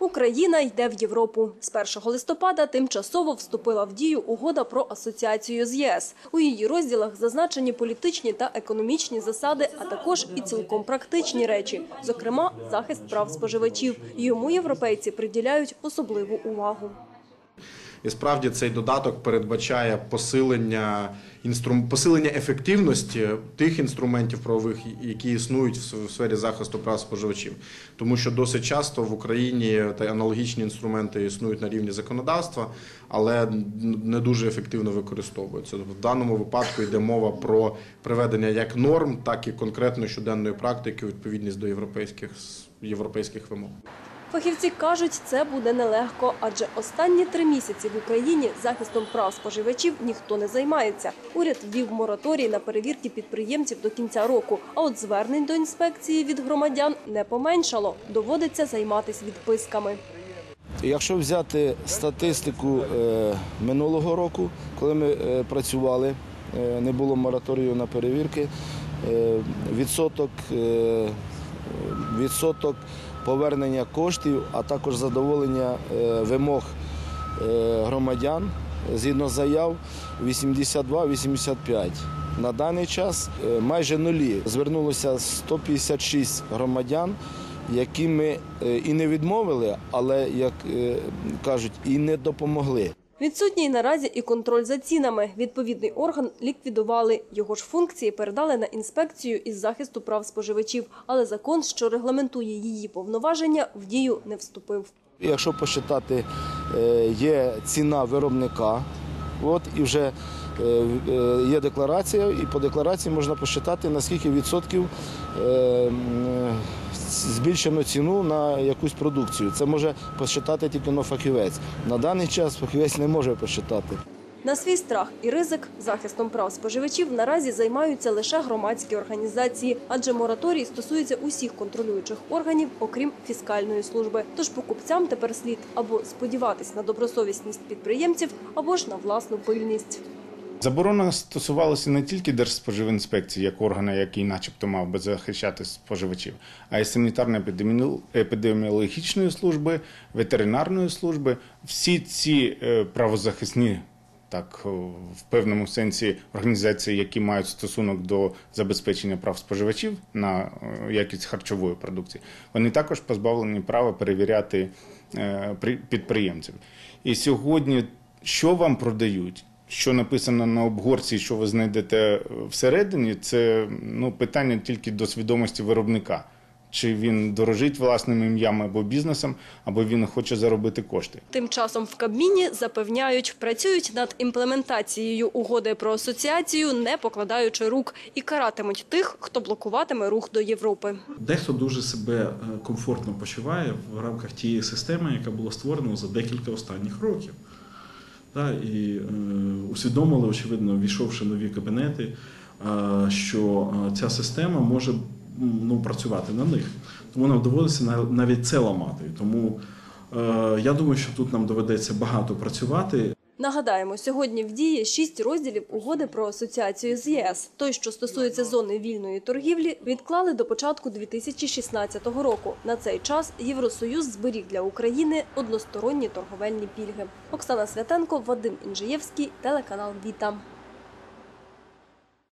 Україна йде в Європу. З 1 листопада тимчасово вступила в дію угода про асоціацію з ЄС. У її розділах зазначені політичні та економічні засади, а також і цілком практичні речі, зокрема, захист прав споживачів. Йому європейці приділяють особливу увагу. І справді цей додаток передбачає посилення ефективності тих інструментів правових, які існують в сфері захисту прав споживачів. Тому що досить часто в Україні аналогічні інструменти існують на рівні законодавства, але не дуже ефективно використовуються. В даному випадку йде мова про приведення як норм, так і конкретно щоденної практики у відповідність до європейських вимог. Фахівці кажуть, це буде нелегко, адже останні 3 місяці в Україні захистом прав споживачів ніхто не займається. Уряд ввів мораторій на перевірки підприємців до кінця року, а от звернень до інспекції від громадян не поменшало. Доводиться займатися відписками. Якщо взяти статистику минулого року, коли ми працювали, не було мораторію на перевірки, відсоток повернення коштів, а також задоволення вимог громадян згідно заяв 82-85. На даний час майже нулі. Звернулося 156 громадян, які ми і не відмовили, але, як кажуть, і не допомогли. Відсутній наразі і контроль за цінами. Відповідний орган ліквідували. Його ж функції передали на інспекцію із захисту прав споживачів. Але закон, що регламентує її повноваження, в дію не вступив. Якщо посчитати, є ціна виробника, і вже є декларація, і по декларації можна посчитати, на скільки відсотків збільшено ціну на якусь продукцію. Це може посчитати тільки фахівець. На даний час фахівець не може посчитати. На свій страх і ризик захистом прав споживачів наразі займаються лише громадські організації, адже мораторій стосується усіх контролюючих органів, окрім фіскальної служби. Тож покупцям тепер слід або сподіватись на добросовісність підприємців, або ж на власну пильність. Заборона стосувалася не тільки Держспоживінспекції, як органу, який начебто мав би захищати споживачів, а й санітарно-епідеміологічної служби, ветеринарної служби. Всі ці правозахисні, так, в певному сенсі, організації, які мають стосунок до забезпечення прав споживачів на якість харчової продукції, вони також позбавлені права перевіряти підприємців. І сьогодні, що вам продають, що написано на обгорці, що ви знайдете всередині, це питання тільки до свідомості виробника. Чи він дорожить власним ім'ям або бізнесом, або він хоче заробити кошти. Тим часом в Кабміні запевняють, працюють над імплементацією угоди про асоціацію, не покладаючи рук, і каратимуть тих, хто блокуватиме рух до Європи. Дехто дуже себе комфортно почуває в рамках тієї системи, яка була створена за декілька останніх років. І усвідомили, очевидно, війшовши в нові кабінети, що ця система може працювати на них. Тому нам доводиться навіть це ламати. Тому я думаю, що тут нам доведеться багато працювати. Нагадаємо, сьогодні в дії 6 розділів угоди про асоціацію з ЄС. Той, що стосується зони вільної торгівлі, відклали до початку 2016 року. На цей час Євросоюз зберіг для України односторонні торговельні пільги. Оксана Святенко, Вадим Інжиєвський, телеканал «Віта».